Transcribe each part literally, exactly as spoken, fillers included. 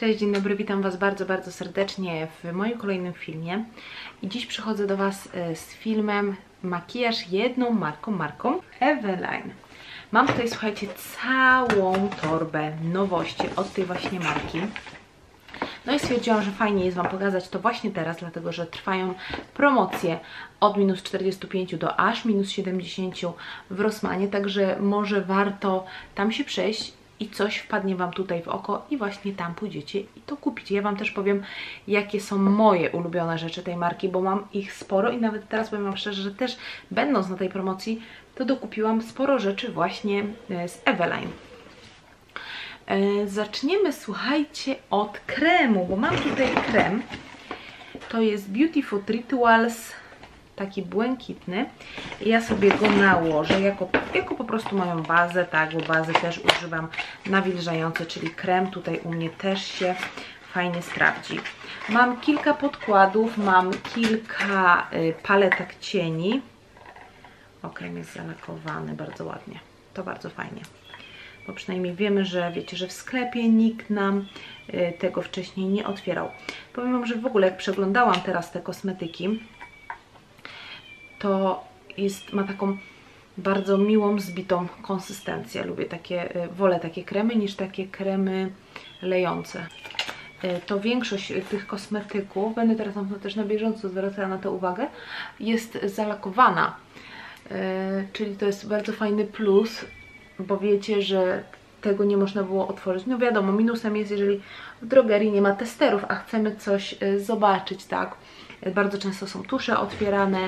Cześć, dzień dobry, witam Was bardzo, bardzo serdecznie w moim kolejnym filmie. I dziś przychodzę do Was z filmem Makijaż jedną marką, marką Eveline. Mam tutaj, słuchajcie, całą torbę nowości od tej właśnie marki. No i stwierdziłam, że fajnie jest Wam pokazać to właśnie teraz, dlatego że trwają promocje od minus czterdziestu pięciu do aż minus siedemdziesięciu w Rossmanie, także może warto tam się przejść i coś wpadnie Wam tutaj w oko i właśnie tam pójdziecie i to kupicie. Ja Wam też powiem, jakie są moje ulubione rzeczy tej marki, bo mam ich sporo i nawet teraz powiem Wam szczerze, że też będąc na tej promocji, to dokupiłam sporo rzeczy właśnie z Eveline. Zaczniemy, słuchajcie, od kremu, bo mam tutaj krem. To jest Beautyfood Rituals, taki błękitny. Ja sobie go nałożę jako, jako po prostu moją bazę, tak, bo bazę też używam nawilżający, czyli krem tutaj u mnie też się fajnie sprawdzi. Mam kilka podkładów, mam kilka y, paletek cieni. O, krem jest zalakowany bardzo ładnie, to bardzo fajnie. Bo przynajmniej wiemy, że wiecie, że w sklepie nikt nam y, tego wcześniej nie otwierał. Powiem Wam, że w ogóle jak przeglądałam teraz te kosmetyki, to jest, ma taką bardzo miłą, zbitą konsystencję. Lubię takie, y, wolę takie kremy niż takie kremy lejące. Y, to większość tych kosmetyków, będę teraz też na bieżąco zwracała na to uwagę, jest zalakowana. Y, czyli to jest bardzo fajny plus, bo wiecie, że tego nie można było otworzyć. No wiadomo, minusem jest, jeżeli w drogerii nie ma testerów, a chcemy coś zobaczyć, tak? Bardzo często są tusze otwierane,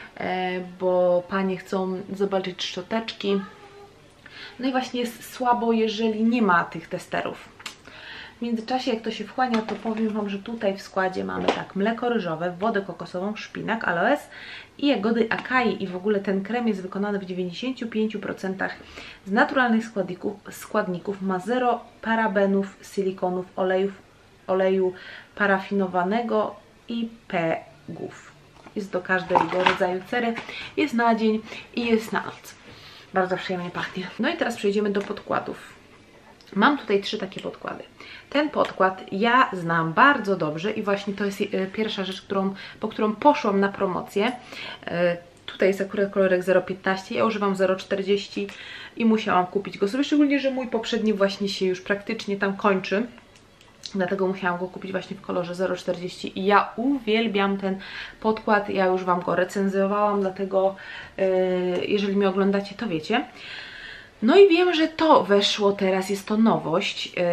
bo panie chcą zobaczyć szczoteczki. No i właśnie jest słabo, jeżeli nie ma tych testerów. W międzyczasie, jak to się wchłania, to powiem Wam, że tutaj w składzie mamy tak mleko ryżowe, wodę kokosową, szpinak, aloes i jagody akai. I w ogóle ten krem jest wykonany w dziewięćdziesięciu pięciu procentach z naturalnych składników, składników. Ma zero parabenów, silikonów, olejów, oleju parafinowanego i pegów. Jest do każdego rodzaju cery, jest na dzień i jest na noc. Bardzo przyjemnie pachnie. No i teraz przejdziemy do podkładów. Mam tutaj trzy takie podkłady. Ten podkład ja znam bardzo dobrze i właśnie to jest pierwsza rzecz, którą, po którą poszłam na promocję. Tutaj jest akurat kolorek zero piętnaście, ja używam zero czterdzieści i musiałam kupić go sobie, szczególnie, że mój poprzedni właśnie się już praktycznie tam kończy. Dlatego musiałam go kupić właśnie w kolorze zero czterdzieści i ja uwielbiam ten podkład, ja już Wam go recenzjowałam, dlatego yy, jeżeli mnie oglądacie, to wiecie. No i wiem, że to weszło teraz, jest to nowość. Yy,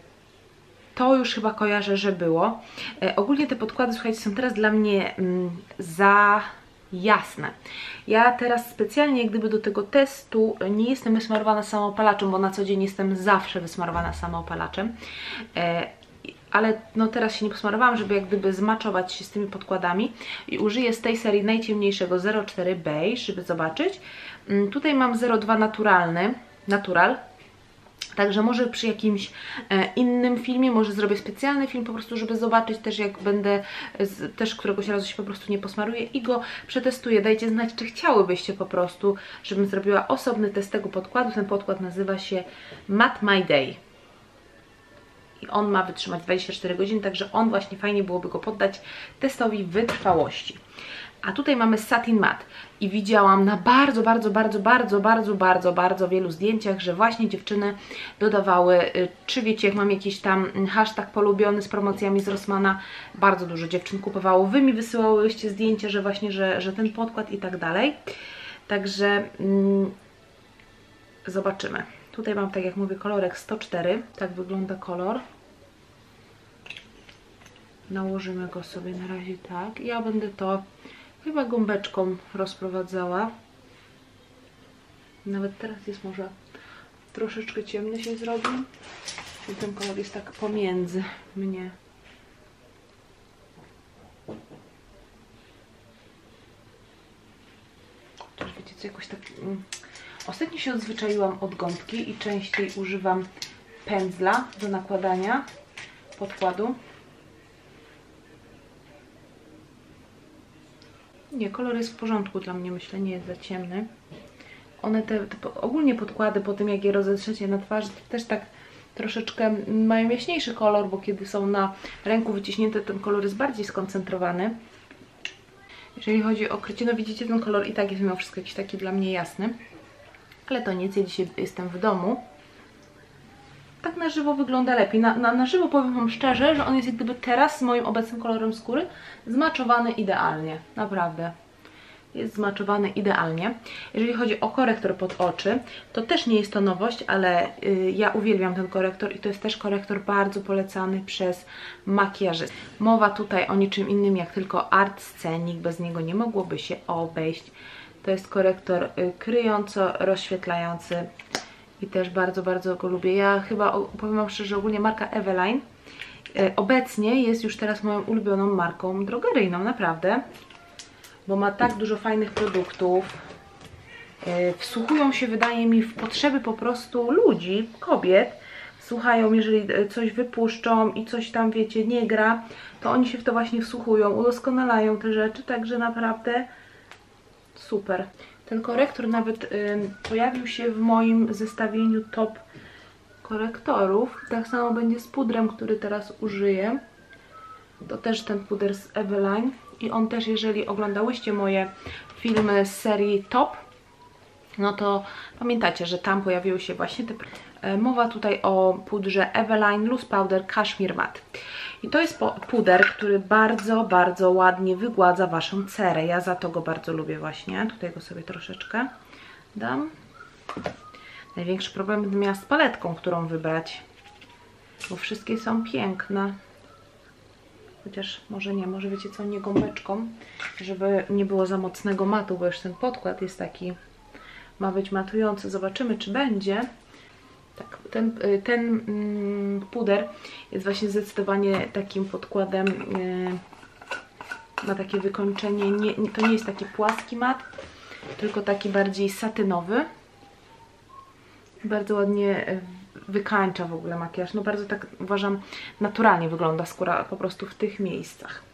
to już chyba kojarzę, że było. Yy, ogólnie te podkłady, słuchajcie, są teraz dla mnie yy, za jasne. Ja teraz specjalnie jak gdyby do tego testu nie jestem wysmarowana samoopalaczem, bo na co dzień jestem zawsze wysmarowana samoopalaczem. Yy, ale no teraz się nie posmarowałam, żeby jak gdyby zmaczować się z tymi podkładami i użyję z tej serii najciemniejszego zero cztery Beige, żeby zobaczyć. Tutaj mam zero dwa naturalny, natural, także może przy jakimś e, innym filmie, może zrobię specjalny film po prostu, żeby zobaczyć też, jak będę, z, też któregoś razu się po prostu nie posmaruję i go przetestuję. Dajcie znać, czy chciałybyście po prostu, żebym zrobiła osobny test tego podkładu. Ten podkład nazywa się Matte My Day. I on ma wytrzymać dwadzieścia cztery godziny, także on właśnie fajnie byłoby go poddać testowi wytrwałości. A tutaj mamy Satin Matte i widziałam na bardzo, bardzo, bardzo, bardzo, bardzo, bardzo, bardzo wielu zdjęciach, że właśnie dziewczyny dodawały, czy wiecie, jak mam jakiś tam hashtag polubiony z promocjami z Rossmana, bardzo dużo dziewczyn kupowało. Wy mi wysyłałyście zdjęcia, że właśnie, że, że ten podkład i tak dalej. Także mm, zobaczymy. Tutaj mam, tak jak mówię, kolorek sto cztery, tak wygląda kolor. Nałożymy go sobie na razie tak. Ja będę to chyba gąbeczką rozprowadzała. Nawet teraz jest może troszeczkę ciemny się zrobi. I ten kolor jest tak pomiędzy mnie. Też wiecie co, jakoś tak... Ostatnio się odzwyczaiłam od gąbki i częściej używam pędzla do nakładania podkładu. Nie, kolor jest w porządku dla mnie, myślę, nie jest za ciemny. One te, te ogólnie podkłady po tym, jak je rozetrzecie na twarzy, to też tak troszeczkę mają jaśniejszy kolor, bo kiedy są na ręku wyciśnięte, ten kolor jest bardziej skoncentrowany. Jeżeli chodzi o krycie, no widzicie, ten kolor i tak jest mimo wszystko jakiś taki dla mnie jasny. Ale to nic, ja dzisiaj jestem w domu. Tak na żywo wygląda lepiej. Na, na, na żywo powiem Wam szczerze, że on jest jak gdyby teraz z moim obecnym kolorem skóry zmaczowany idealnie. Naprawdę. Jest zmaczowany idealnie. Jeżeli chodzi o korektor pod oczy, to też nie jest to nowość, ale y, ja uwielbiam ten korektor i to jest też korektor bardzo polecany przez makijażystów. Mowa tutaj o niczym innym jak tylko Art Scenic, bez niego nie mogłoby się obejść. To jest korektor y, kryjąco rozświetlający i też bardzo, bardzo go lubię. Ja chyba, powiem Wam szczerze, ogólnie marka Eveline y, obecnie jest już teraz moją ulubioną marką drogeryjną, naprawdę. Bo ma tak dużo fajnych produktów, yy, wsłuchują się, wydaje mi, w potrzeby po prostu ludzi, kobiet. Słuchają, jeżeli coś wypuszczą i coś tam, wiecie, nie gra, to oni się w to właśnie wsłuchują, udoskonalają te rzeczy, także naprawdę super. Ten korektor nawet yy, pojawił się w moim zestawieniu top korektorów. Tak samo będzie z pudrem, który teraz użyję. To też ten puder z Eveline. I on też, jeżeli oglądałyście moje filmy z serii Top, no to pamiętacie, że tam pojawiły się właśnie te... Mowa tutaj o pudrze Eveline Loose Powder Cashmere Matte. I to jest puder, który bardzo, bardzo ładnie wygładza Waszą cerę. Ja za to go bardzo lubię właśnie. Tutaj go sobie troszeczkę dam. Największy problem będę miała z paletką, którą wybrać, bo wszystkie są piękne. Chociaż może nie, może wiecie co, nie gąbeczką, żeby nie było za mocnego matu, bo już ten podkład jest taki, ma być matujący. Zobaczymy, czy będzie. Tak, ten, ten mm, puder jest właśnie zdecydowanie takim podkładem, yy, ma takie wykończenie, nie, nie, to nie jest taki płaski mat, tylko taki bardziej satynowy. Bardzo ładnie yy, wykańcza w ogóle makijaż. No bardzo tak, uważam, naturalnie wygląda skóra po prostu w tych miejscach.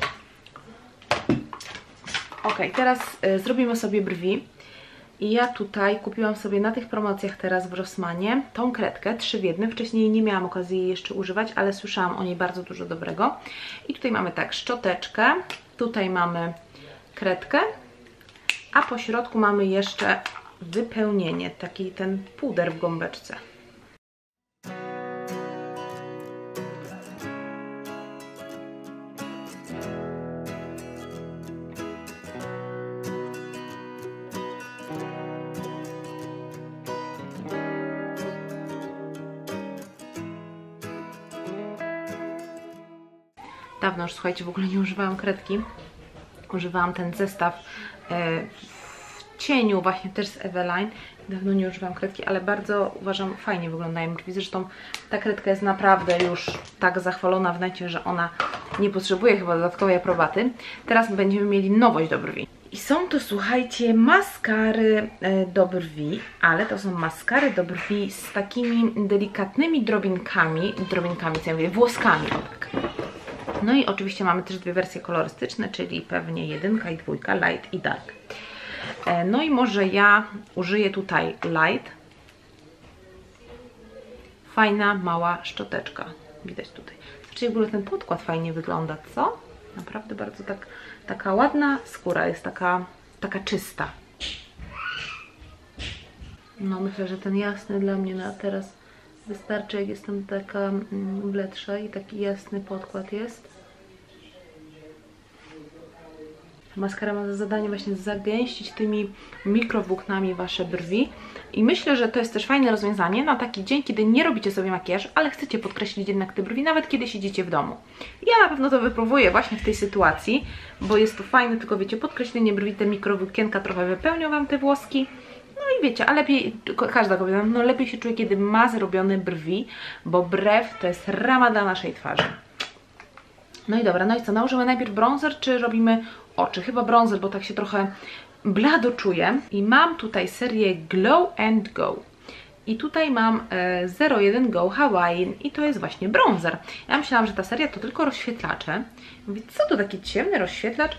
Ok, teraz y, zrobimy sobie brwi. I ja tutaj kupiłam sobie na tych promocjach teraz w Rossmanie tą kredkę, trzy w jednym. Wcześniej nie miałam okazji jej jeszcze używać, ale słyszałam o niej bardzo dużo dobrego. I tutaj mamy tak, szczoteczkę, tutaj mamy kredkę, a po środku mamy jeszcze wypełnienie, taki ten puder w gąbeczce. Dawno już, słuchajcie, w ogóle nie używałam kredki. Używałam ten zestaw e, w cieniu właśnie też z Eveline. Dawno nie używałam kredki, ale bardzo uważam, fajnie wyglądają brwi. Zresztą ta kredka jest naprawdę już tak zachwalona w necie, że ona nie potrzebuje chyba dodatkowej aprobaty. Teraz będziemy mieli nowość do brwi. I są to, słuchajcie, maskary e, do brwi, ale to są maskary do brwi z takimi delikatnymi drobinkami, drobinkami, co ja mówię, włoskami, o tak. No i oczywiście mamy też dwie wersje kolorystyczne, czyli pewnie jedynka i dwójka, light i dark. No i może ja użyję tutaj light. Fajna, mała szczoteczka. Widać tutaj. Znaczy w ogóle ten podkład fajnie wygląda, co? Naprawdę bardzo tak, taka ładna skóra jest, taka, taka czysta. No myślę, że ten jasny dla mnie na teraz wystarczy, jak jestem taka bledsza i taki jasny podkład jest. Maskara ma za zadanie właśnie zagęścić tymi mikrowłóknami Wasze brwi. I myślę, że to jest też fajne rozwiązanie na taki dzień, kiedy nie robicie sobie makijażu, ale chcecie podkreślić jednak te brwi, nawet kiedy siedzicie w domu. Ja na pewno to wypróbuję właśnie w tej sytuacji, bo jest to fajne, tylko wiecie, podkreślenie brwi, te mikrowłókienka trochę wypełnią Wam te włoski. No i wiecie, a lepiej, każda kobieta, no lepiej się czuje, kiedy ma zrobione brwi, bo brew to jest rama dla naszej twarzy. No i dobra, no i co, nałożymy najpierw bronzer, czy robimy oczy? Chyba bronzer, bo tak się trochę blado czuję. I mam tutaj serię Glow and Go. I tutaj mam e, zero jeden Go Hawaiian i to jest właśnie bronzer. Ja myślałam, że ta seria to tylko rozświetlacze. Mówię, co to taki ciemny rozświetlacz?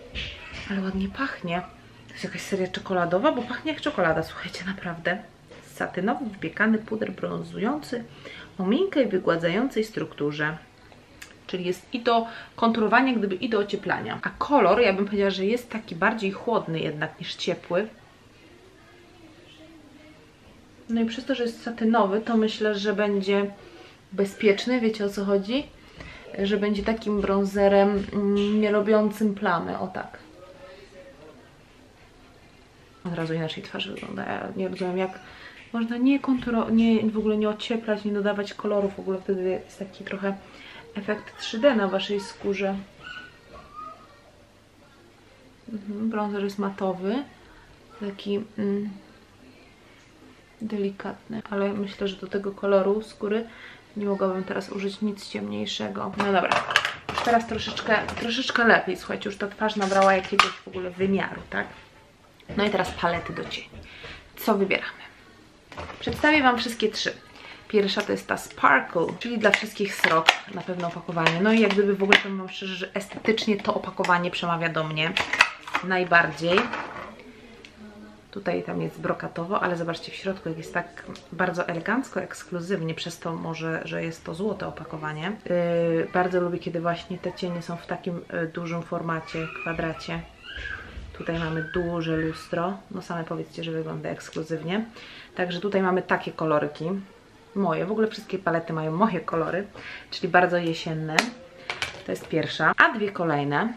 Ale ładnie pachnie. To jest jakaś seria czekoladowa, bo pachnie jak czekolada, słuchajcie, naprawdę. jest satynowy, wypiekany puder brązujący o miękkiej, wygładzającej strukturze. Czyli jest i do konturowania, gdyby i do ocieplania. A kolor, ja bym powiedziała, że jest taki bardziej chłodny jednak niż ciepły. No i przez to, że jest satynowy, to myślę, że będzie bezpieczny, wiecie o co chodzi? Że będzie takim bronzerem nie robiącym plamy, o tak. Od razu inaczej twarz wygląda. Ja nie rozumiem, jak można nie konturować, nie, w ogóle nie ocieplać, nie dodawać kolorów. W ogóle wtedy jest taki trochę efekt trzy D na waszej skórze. Mhm, bronzer jest matowy, taki mm, delikatny, ale myślę, że do tego koloru skóry nie mogłabym teraz użyć nic ciemniejszego. No dobra, już teraz troszeczkę, troszeczkę lepiej, słuchajcie, już ta twarz nabrała jakiegoś w ogóle wymiaru, tak? No i teraz palety do cieni. Co wybieramy? Przedstawię wam wszystkie trzy. Pierwsza to jest ta Sparkle, czyli dla wszystkich srok, na pewno opakowanie. No i jak gdyby w ogóle powiem wam szczerze, że estetycznie to opakowanie przemawia do mnie najbardziej. Tutaj tam jest brokatowo, ale zobaczcie w środku, jak jest tak bardzo elegancko, ekskluzywnie, przez to może, że jest to złote opakowanie. Yy, bardzo lubię, kiedy właśnie te cienie są w takim yy, dużym formacie, kwadracie. Tutaj mamy duże lustro, no same powiedzcie, że wygląda ekskluzywnie. Także tutaj mamy takie koloryki. Moje, w ogóle wszystkie palety mają moje kolory, czyli bardzo jesienne. To jest pierwsza. A dwie kolejne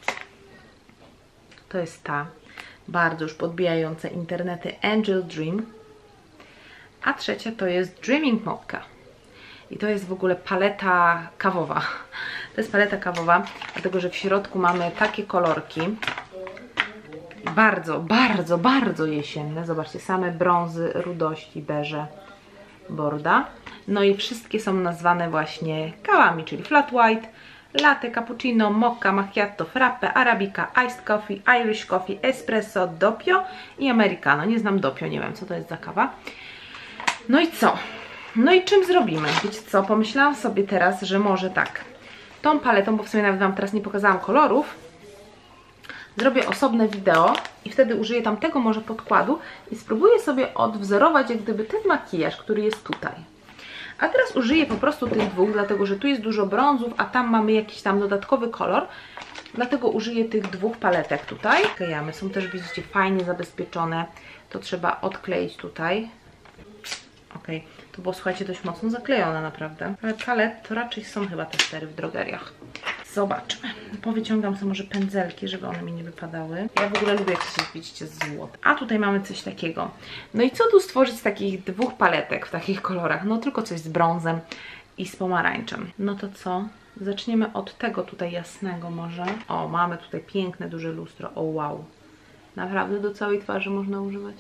to jest ta, bardzo już podbijające internety Angel Dream. A trzecia to jest Dreaming Mocha. I to jest w ogóle paleta kawowa. To jest paleta kawowa, dlatego że w środku mamy takie kolorki. Bardzo, bardzo, bardzo jesienne. Zobaczcie, same brązy, rudości, beże, borda. No i wszystkie są nazwane właśnie kawami, czyli flat white, latte, cappuccino, mocha, macchiato, frappe, arabica, iced coffee, Irish coffee, espresso, doppio i americano. Nie znam doppio, nie wiem co to jest za kawa. No i co? No i czym zrobimy? Wiecie co? Pomyślałam sobie teraz, że może tak. Tą paletą, bo w sumie nawet wam teraz nie pokazałam kolorów, zrobię osobne wideo i wtedy użyję tamtego może podkładu i spróbuję sobie odwzorować jak gdyby ten makijaż, który jest tutaj. A teraz użyję po prostu tych dwóch, dlatego że tu jest dużo brązów, a tam mamy jakiś tam dodatkowy kolor. Dlatego użyję tych dwóch paletek tutaj. Klejamy, są też, widzicie, fajnie zabezpieczone. To trzeba odkleić tutaj. Ok, to było, słuchajcie, dość mocno zaklejone naprawdę. Ale palet to raczej są chyba te cztery w drogeriach. Zobaczmy. Powyciągam sobie może pędzelki, żeby one mi nie wypadały. Ja w ogóle lubię, jak się widzicie, złote. A tutaj mamy coś takiego. No i co tu stworzyć z takich dwóch paletek w takich kolorach? No tylko coś z brązem i z pomarańczem. No to co? Zaczniemy od tego tutaj jasnego może. O, mamy tutaj piękne, duże lustro. O, wow. Naprawdę do całej twarzy można używać.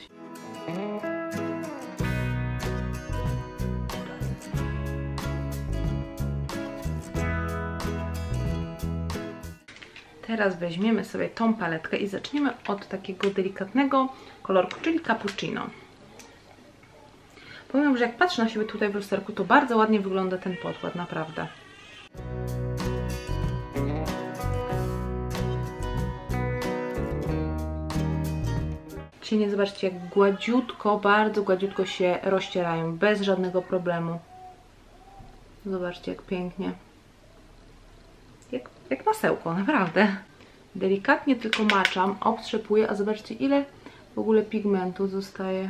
Teraz weźmiemy sobie tą paletkę i zaczniemy od takiego delikatnego kolorku, czyli cappuccino. Powiem, że jak patrzę na siebie tutaj w lusterku, to bardzo ładnie wygląda ten podkład, naprawdę. Cienie, zobaczcie, jak gładziutko, bardzo gładziutko się rozcierają, bez żadnego problemu. Zobaczcie, jak pięknie. Jak, jak masełko, naprawdę. Delikatnie tylko maczam, obtrzepuję, a zobaczcie, ile w ogóle pigmentu zostaje.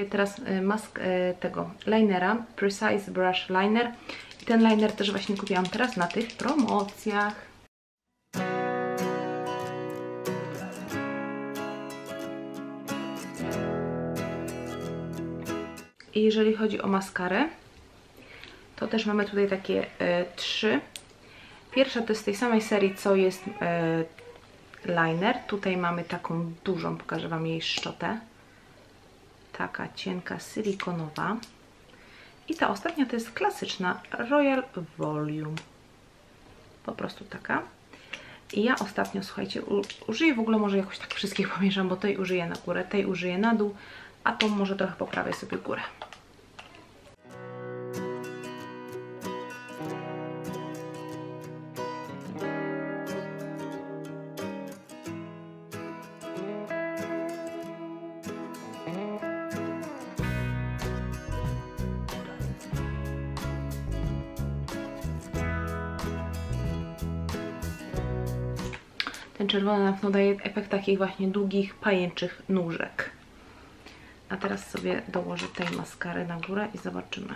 teraz mask tego linera, Precise Brush Liner. I ten liner też właśnie kupiłam teraz na tych promocjach. I jeżeli chodzi o maskarę, to też mamy tutaj takie e, trzy. Pierwsza to jest z tej samej serii, co jest e, liner. Tutaj mamy taką dużą, pokażę Wam jej szczotę. Taka cienka, silikonowa. I ta ostatnia to jest klasyczna Royal Volume. Po prostu taka. I ja ostatnio, słuchajcie, u, użyję w ogóle, może jakoś tak wszystkich pomieszam, bo tej użyję na górę, tej użyję na dół, a tą może trochę poprawię sobie górę. Ten czerwony na pewno daje efekt takich właśnie długich, pajęczych nóżek. A teraz sobie dołożę tej maskary na górę i zobaczymy.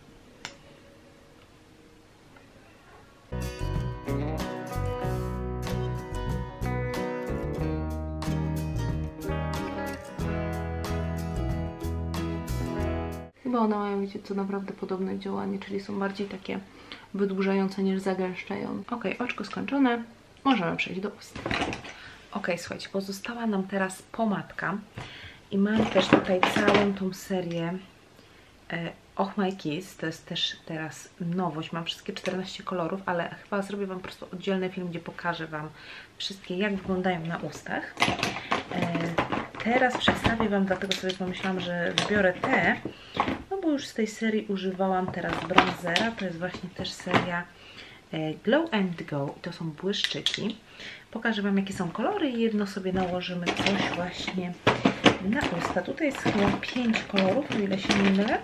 Chyba one mają, wiecie co, naprawdę podobne działanie, czyli są bardziej takie wydłużające niż zagęszczające. Ok, oczko skończone. Możemy przejść do ust. Ok, słuchajcie, pozostała nam teraz pomadka i mam też tutaj całą tą serię e, Oh My Kiss. To jest też teraz nowość. Mam wszystkie czternaście kolorów, ale chyba zrobię Wam po prostu oddzielny film, gdzie pokażę Wam wszystkie, jak wyglądają na ustach. E, teraz przedstawię Wam, dlatego sobie pomyślałam, że wybiorę te, no bo już z tej serii używałam teraz bronzera. To jest właśnie też seria Glow and Go i to są błyszczyki. Pokażę Wam, jakie są kolory i jedno sobie nałożymy coś właśnie na usta. Tutaj jest chyba pięć kolorów, o ile się nie mylę.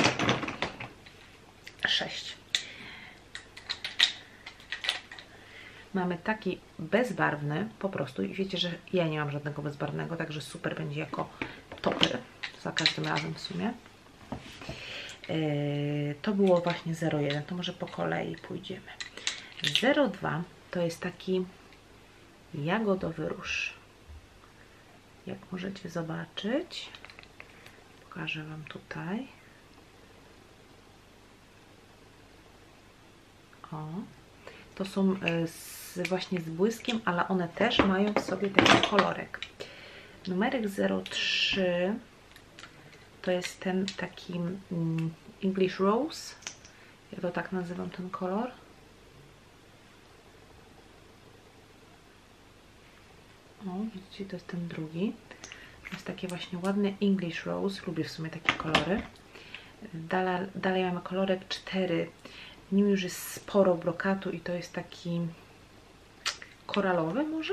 sześć. Mamy taki bezbarwny po prostu i wiecie, że ja nie mam żadnego bezbarwnego, także super będzie jako topy za każdym razem w sumie. Yy, to było właśnie zero jeden, to może po kolei pójdziemy. zero dwa to jest taki jagodowy róż. Jak możecie zobaczyć, pokażę Wam tutaj. O, to są z, właśnie z błyskiem, ale one też mają w sobie taki kolorek. Numerek zero trzy to jest ten taki mm, English Rose. Ja to tak nazywam ten kolor. O, widzicie, to jest ten drugi. To jest takie właśnie ładne English Rose. Lubię w sumie takie kolory. Dalej, dalej mamy kolorek cztery. W nim już jest sporo brokatu i to jest taki koralowy może?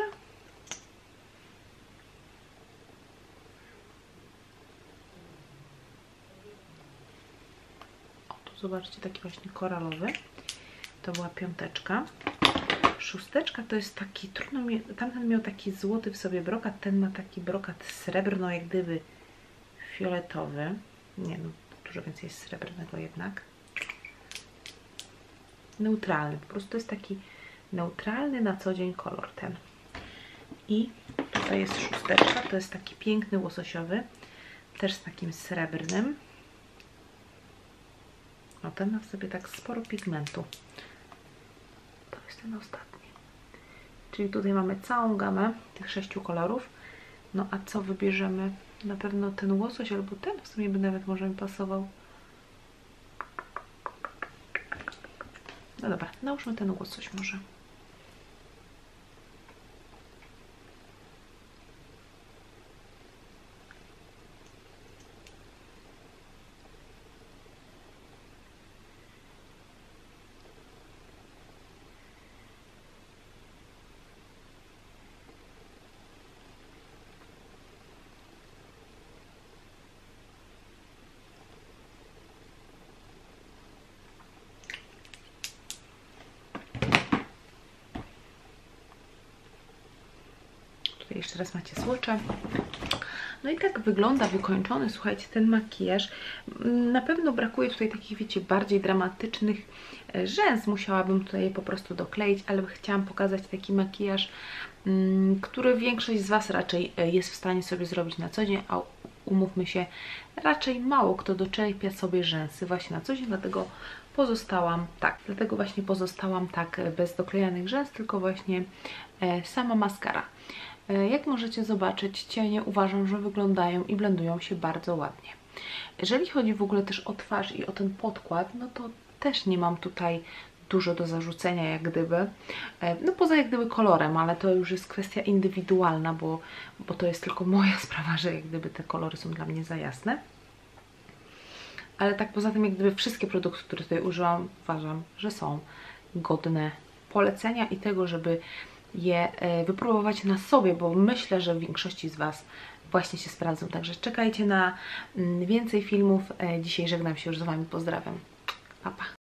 O, tu zobaczcie, taki właśnie koralowy. To była piąteczka. Szósteczka to jest taki, trudno mi, tamten miał taki złoty w sobie brokat, ten ma taki brokat srebrno, jak gdyby fioletowy. Nie no, dużo więcej jest srebrnego jednak. Neutralny, po prostu to jest taki neutralny na co dzień kolor ten. I tutaj jest szósteczka, to jest taki piękny łososiowy, też z takim srebrnym. No ten ma w sobie tak sporo pigmentu. To jest ten ostatni. Czyli tutaj mamy całą gamę tych sześciu kolorów. No a co wybierzemy? Na pewno ten łosoś albo ten, w sumie by nawet może mi pasował. No dobra, nałóżmy ten łosoś może. Jeszcze raz macie słocze. No i tak wygląda wykończony, słuchajcie, ten makijaż. Na pewno brakuje tutaj takich, wiecie, bardziej dramatycznych rzęs. Musiałabym tutaj je po prostu dokleić, ale chciałam pokazać taki makijaż, który większość z Was raczej jest w stanie sobie zrobić na co dzień, a umówmy się, raczej mało kto doczepia sobie rzęsy właśnie na co dzień, dlatego pozostałam tak, dlatego właśnie pozostałam tak bez doklejanych rzęs, tylko właśnie e, sama maskara. E, jak możecie zobaczyć, cienie uważam, że wyglądają i blendują się bardzo ładnie. Jeżeli chodzi w ogóle też o twarz i o ten podkład, no to też nie mam tutaj dużo do zarzucenia jak gdyby, e, no poza jak gdyby kolorem, ale to już jest kwestia indywidualna, bo, bo to jest tylko moja sprawa, że jak gdyby te kolory są dla mnie za jasne. Ale tak poza tym, jak gdyby wszystkie produkty, które tutaj użyłam, uważam, że są godne polecenia i tego, żeby je wypróbować na sobie, bo myślę, że w większości z Was właśnie się sprawdzą. Także czekajcie na więcej filmów. Dzisiaj żegnam się już z Wami. Pozdrawiam. Pa, pa.